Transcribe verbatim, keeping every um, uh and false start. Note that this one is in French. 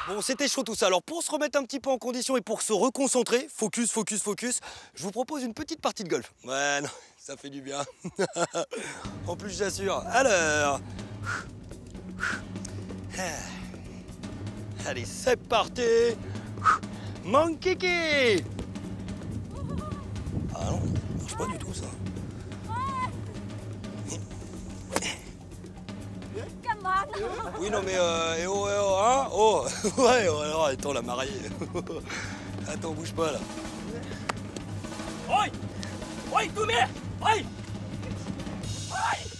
Bon, c'était chaud tout ça. Alors, pour se remettre un petit peu en condition et pour se reconcentrer, focus, focus, focus, je vous propose une petite partie de golf. Ouais, non, ça fait du bien. En plus, j'assure. Alors... Allez, c'est parti. Mon kiki. Ah non, ça marche pas du tout, ça. Oui, non, mais euh, eh oh, eh oh, hein? Oh, ouais, oh, alors, attends, la mariée. Attends, bouge pas, là. Oi! Oi, tu me! Oi! Oi!